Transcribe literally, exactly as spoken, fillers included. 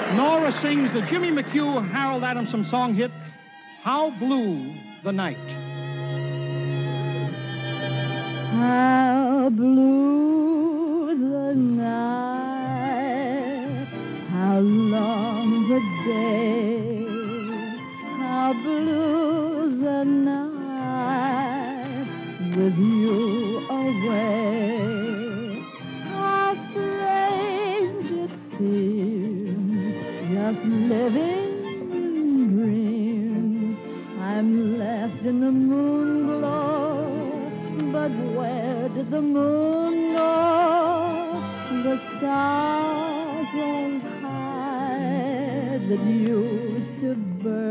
Nora sings the Jimmy McHugh, Harold Adamson song hit, How Blue the Night. How blue the night, how long the day, how blue the night with you away. How strange it seems, just living in dreams. I'm left in the moon glow, but where did the moon go? The stars all high that used to burn